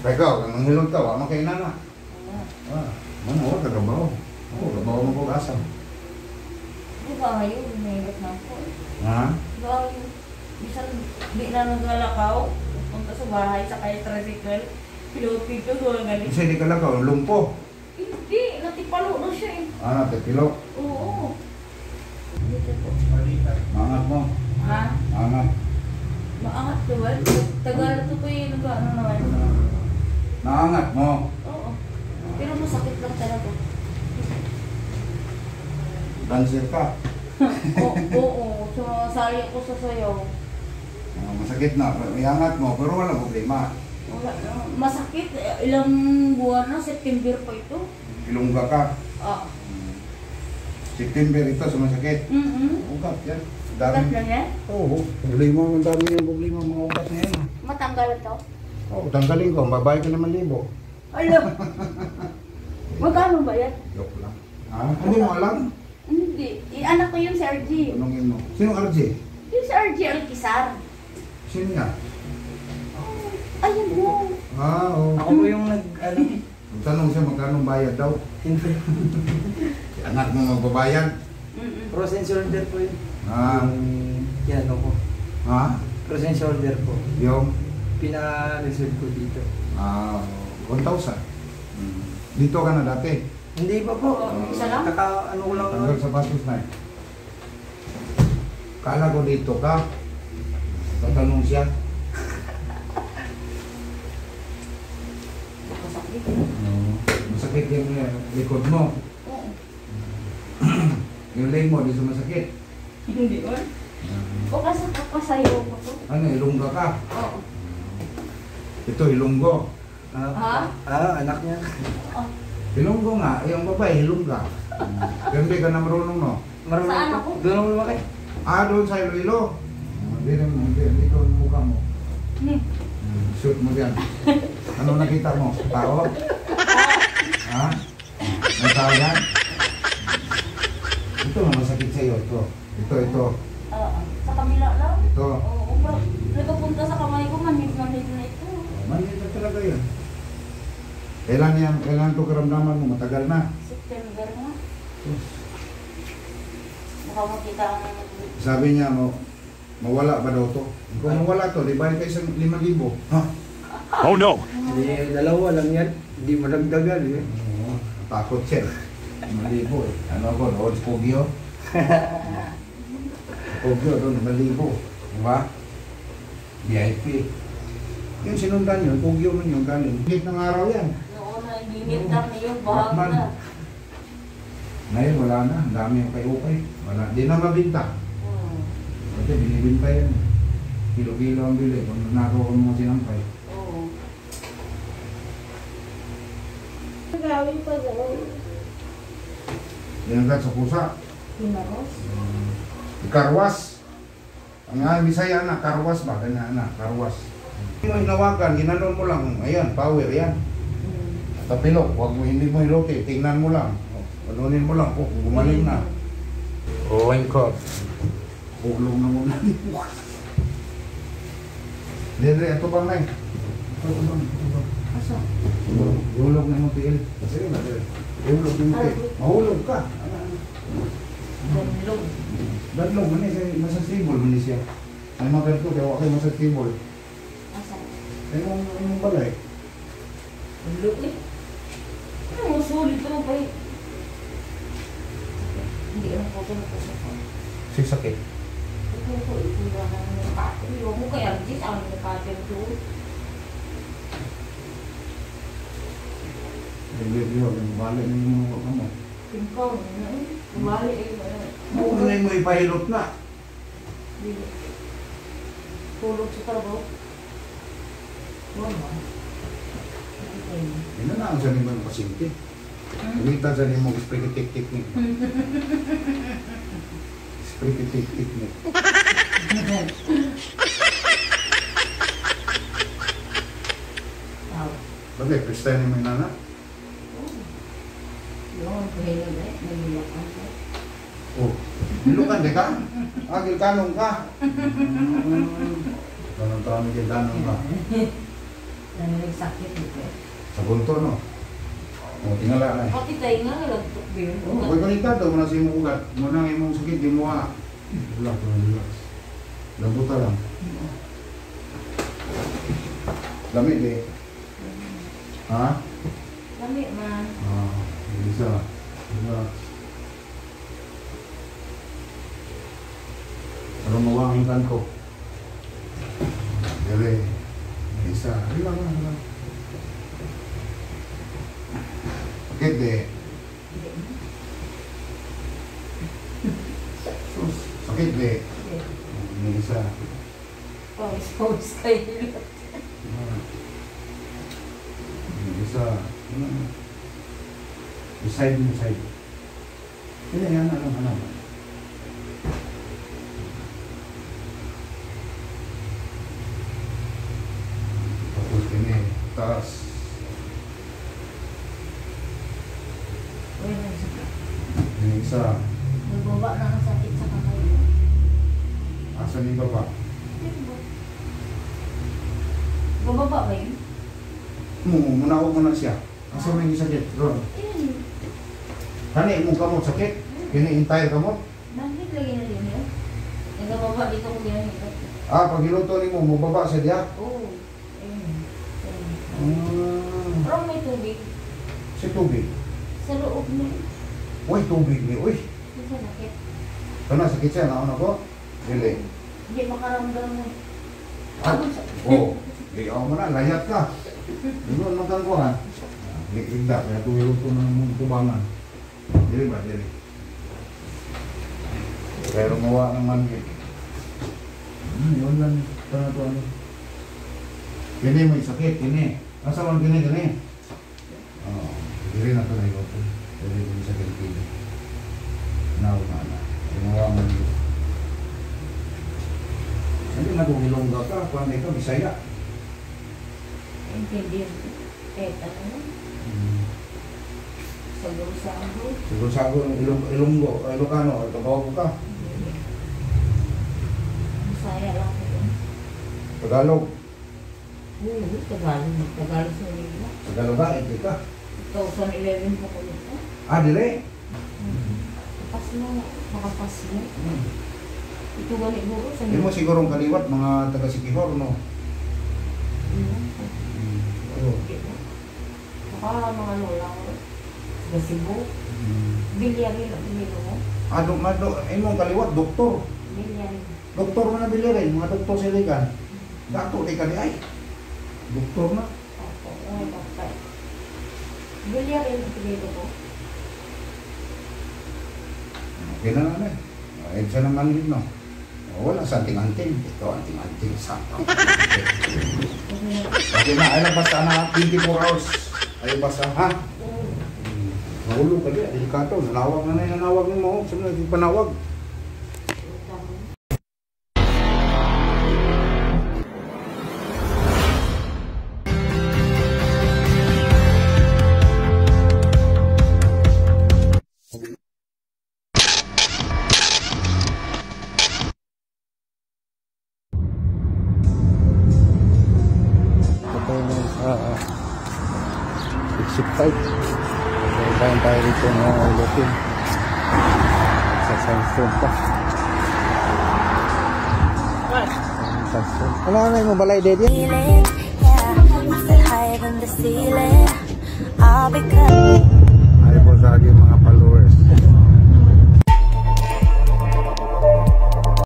Ikaw, kung manghilog ka, wala makainan na. Ano, kagabaw. Oo, kagabaw mo ko asam. Di ba ngayon, mahirap na ako. Ha? Di ba ngayon, bisan di na naglalakaw, punta sa bahay, sa kaya tricycle, pilot-pito, wala galing. Kasi di ka lang ka, lumpo. Hindi, natipalo na siya eh. Natipilo. Oo. Dito po. Maangat mo. Ha? Maangat. Maangat ko ba? Tagal to po yung ano naman. Naangat mo. Oo. Pero masakit lang talaga. Dancer ka. Oo. Sumasali ako sa sayaw. Masakit na. Iangat mo, pero walang problema. Masakit. Ilang buwan na. September pa ito. Ilongga ka. September ito, sumasakit. Ugat yan. Ugat lang yan? Oo. Problema, ang dami yung problema mga ugat na yan. Matanggal ito? Oo, tanggalin ko. Babae ka naman libo. Alam. Magkano ba yan? Joke lang. Hindi mo alam? Hindi. Anak ko yung si RG. Tanungin mo. Sino RJ? Yung si RG Alquizar. Sino nga? Ayun mo. Oo. Ako po yung Tanong siya magkano bayad daw. Hindi. Si anak mo magbabayad. Cross and shoulder po yun. Yan ako. Ha? Cross and shoulder po. Yung? Pina-reserve ko dito. 1,000. Dito ka na dati. Hindi pa po. Isa lang? Ano ko lang. Tanggal sapatos na eh. Kala ko dito ka. Tatanong siya. Masakit. Masakit yung likod mo. Oo. Yung leg mo, di masakit. Hindi ba? O kasi kapasayaw ko po. Ano, ilongga ka. Oo. Ito, ilonggo. Anak niya. Ilonggo nga, yung babae, ilongga. Pero hindi ka na marunong, no? Marunong Saan po. ako? Doon ako lumaki. Doon sa Iloilo. Dito ang mukha mo. Shoot mo dyan. Ano nakita mo? Tao? Ha? May tao yan? Ito nga masakit sa'yo. Ito. Sa kabila lang? Ito. Oo. Nagpapunta sa kamay ko, manhid na ito. Manhid na talaga yan. Kailan ito karamdaman mo? Matagal na. September na. Baka makita ang... Sabi niya mo, mawala ba daw to? Kung mawala to, di ba yung isang 5,000? Ha? Oh no! Hindi, dalawa lang yan. Hindi malagdagan eh. Oo, takot siya. 5,000 eh. Ano ako, Lord Pugyo? Pugyo doon, 5,000. Diba? VIP. Yung sinundan yun, Pugyo man yung galing. Higit ng araw yan. Noon na limit na ngayon, bahag na. Ngayon wala na, ang dami yung kay-ukay. Wala, di na mabinta. Kasi binibinta yan. Kilo-kilo ang bili, kung nakakuha ko mga sinampay. Oo. Gawin pa gano'n. Dinagad sa pusa. Pinaros? Karwas. Ang nga, Bisaya na, karwas ba? Ganyan na, karwas. Hindi mo hinawakan, ginanon mo lang. Ayan, power yan. Tapilok, hindi mo hilote, tingnan mo lang. Anunin mo lang po, gumaling na. Oh my God. Ulong na muna. Dere, ito ba na eh? Ito ba? Asa? Ulog na mo tiil. Sige na, Dere. Ulog na mo tiil. Mahulog ka. Danlog. Danlog, masasibol mo siya. Ay mga ganito, kaya wakay masasibol. Asa? Ay mong balay. Danlog eh. Ano, sulit ko ba eh? Hindi lang po ito na. Sisakit. Ito po, ito lang ang nakati. Iwan mo kaya, Jis, ang nakati doon. Yung balay na yung mga mo. Tingkaw, umali eh. Kung na mo ipahilot na. Tulog sa trabaho. Wala. Yan na ang sanin mo ng pasyente. Kumita sanin mo spaghetti technique. Spaghetti technique. Bagay, first time mo yung nana? Yun, pahinga na eh. Nagilakan ka. Oh, nilukan di ka? Gilkanong ka? Tanong-tanong gilkanong ka. Nanilig sakit gitu. Sa bunto, no? O, tingala na eh. Pati tayo nga nalagtok ba yun? Huwag konektado mo na sa imong ugat. Muna ang imong sakit, di mo relax, relax. Lambuta lang. Lamig eh. Ha? Lamig man. Bisa. Relax. Pero mawangin kan ko. Dali. Bisa. Relax lang, relax. Sakit eh. Sus, sakit eh. Ini isa. Pause kayo. Ini isa. Side mo, side. Ini yan, alam. Tapos ini, taas. Ini isa. Nagbaba na ang sakit sa kamay. Asan yung baba? Bababa ba yun? Munawag mo na siya. Asan may sakit? Ron. Kani mong kamot sakit? Kini entire kamot? Bakit lagi na din yun? Nagbaba dito ko yan. Pag hiluto ni mo, mababa siya diya? Oo. Pero may tubig. Si tubig. Sa loob mo. Uy, tubig ni. Uy. Sa sakit. Kana sakit siya, naon ako? Dili. Hindi makaramdam mo. Ayaw mo na, layat ka. Doon makan ko ha. Ligda, kaya tuwiluto ng mong tubangan. Dili ba, dili. Pero mawa ng manhid. Yun lang. Tara to ano. Kini may sakit, kini. Asa man kini. Dili na ito na iluto. Dili may sakit kini. Now na. Mawa ng manhid. Hindi na kung ilongga ka, kung ka, Bisaya. Intindihan. Ano? Sago-sago. Sago-sago, Ilonggo, Ilocano, Tabago ka. Masaya lang ko yun. Tagalog. Oo, Tagalog. Tagalog sa Lila. Tagalog ka, hindi ka. 2011 po ko nito. Dili. Kapas mo, makapas mo. Ito galing mo sa Hindi mo sigurong kaliwat, mga taga-Sikihor, no? Saka mga lola ko. Sa Cebu. Bilyari lang nilo mo. Imong kaliwat, doktor. Bilyari. Doktor mo na bilirin, mga doktor sa Iligan. Dato, di ka di ay. Doktor na. Opo, ay bakit. Bilyari lang nilo ko. Okay na namin. Ayun siya naman yun, no? Wala sa anting-anting. Ito, anting-anting. Sakto. Okay na, ay basta na 24 hours. Ay basta, ha? Mahulog ka di, delikato. Nanawag na yung nanawag mo. Saan na yung panawag? Exit 5. Kaya tayo rito ng ulotin. Sa sandstone pa. Sandstone. Ano yung balay, Daddy? Yeah, I said higher than the ceiling. All because